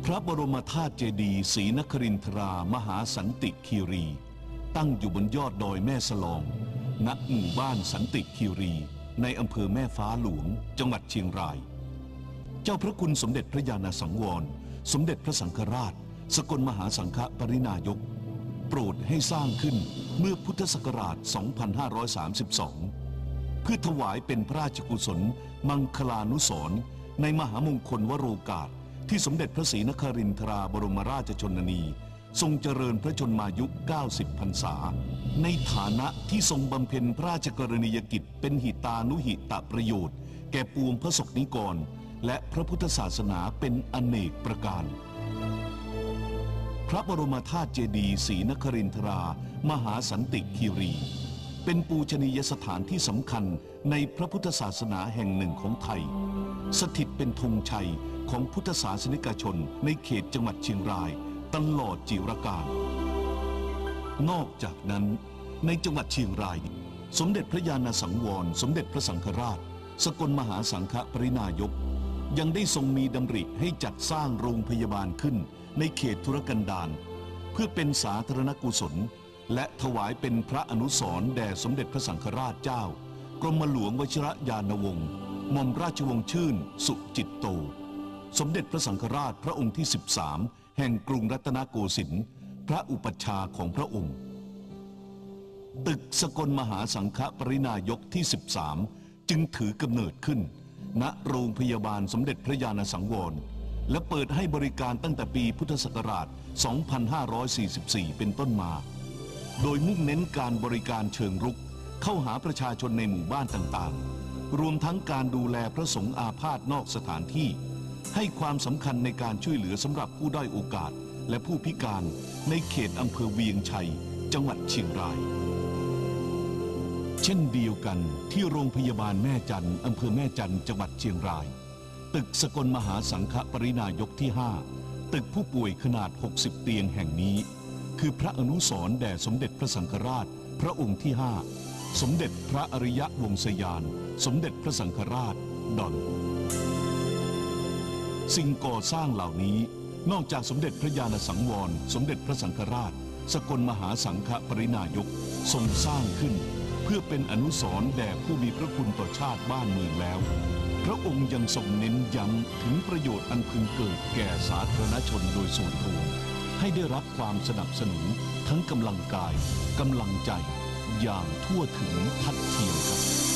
ระบรมธาตุเจดีย์ศรีนครินทรามหาสันติคีรีตั้งอยู่บนยอดดอยแม่สลองณหมู่บ้านสันติคีรีในอำเภอแม่ฟ้าหลวงจังหวัดเชียงรายเจ้าพระคุณสมเด็จพระญาณสังวรสมเด็จพระสังฆราชสกลมหาสังฆปรินายกโปรดให้สร้างขึ้นเมื่อพุทธศักราช 2532 เพื่อถวายเป็นพระราชกุศลมังคลานุสรณ์ในมหามงคลวโรกาสที่สมเด็จพระศรีนครินทราบรมราชชนนีทรงเจริญพระชนมายุ 90 พรรษาในฐานะที่ทรงบำเพ็ญพระราชกรณียกิจเป็นหิตานุหิตประโยชน์แก่ปวงพระสงฆ์นิกรและพระพุทธศาสนาเป็นอเนกประการพระบรมธาตุเจดีย์ศรีนครินทรามหาสันติคีรีเป็นปูชนียสถานที่สำคัญในพระพุทธศาสนาแห่งหนึ่งของไทยสถิตเป็นธงชัยของพุทธศาสนิกชนในเขตจังหวัดเชียงรายตลอดจิรกาลนอกจากนั้นในจังหวัดเชียงรายสมเด็จพระญาณสังวรสมเด็จพระสังฆราชสกลมหาสังฆปรินายกยังได้ทรงมีดำริให้จัดสร้างโรงพยาบาลขึ้นในเขตธุรกันดารเพื่อเป็นสาธารณกุศลและถวายเป็นพระอนุสรณ์แด่สมเด็จพระสังฆราชเจ้ากรมหลวงวชิรยานวงศ์หม่อมราชวงศ์ชื่นสุจิตโตสมเด็จพระสังฆราชพระองค์ที่ 13 แห่งกรุงรัตนโกสินทร์พระอุปัชฌาย์ของพระองค์ตึกสกลมหาสังฆปรินายกที่ 13 จึงถือกำเนิดขึ้นณโรงพยาบาลสมเด็จพระญาณสังวรและเปิดให้บริการตั้งแต่ปีพุทธศักราช 2544 เป็นต้นมาโดยมุ่งเน้นการบริการเชิงรุกเข้าหาประชาชนในหมู่บ้านต่างๆรวมทั้งการดูแลพระสงฆ์อาพาธนอกสถานที่ให้ความสำคัญในการช่วยเหลือสำหรับผู้ด้อยโอกาสและผู้พิการในเขตอำเภอเวียงชัยจังหวัดเชียงรายเช่นเดียวกันที่โรงพยาบาลแม่จันทร์อำเภอแม่จันทร์จังหวัดเชียงรายตึกสกลมหาสังฆปรินายกที่ 5 ตึกผู้ป่วยขนาด 60 เตียงแห่งนี้คือพระอนุสรณ์แด่สมเด็จพระสังฆราชพระองค์ที่ 5 สมเด็จพระอริยวงศยานสมเด็จพระสังฆราชดอนสิ่งก่อสร้างเหล่านี้นอกจากสมเด็จพระญาณสังวรสมเด็จพระสังฆราชสกลมหาสังฆปรินายกทรงสร้างขึ้นเพื่อเป็นอนุสรณ์แด่ผู้มีพระคุณต่อชาติบ้านเมืองแล้วพระองค์ยังทรงเน้นย้ำถึงประโยชน์อันพึงเกิดแก่สาธารณชนโดยส่วนรวมให้ได้รับความสนับสนุนทั้งกำลังกายกำลังใจอย่างทั่วถึงทัดเทียมกัน